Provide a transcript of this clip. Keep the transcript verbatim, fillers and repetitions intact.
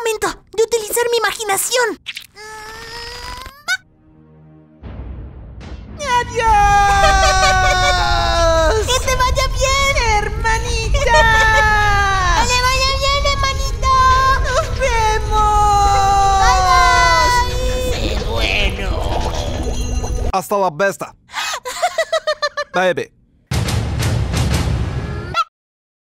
momento de utilizar mi imaginación. ¡Adiós! ¡Que te vaya bien, hermanita! ¡Que le vaya bien, hermanito! ¡Nos vemos! ¡Bye, bye! ¡Sé bueno! Hasta la vista, baby.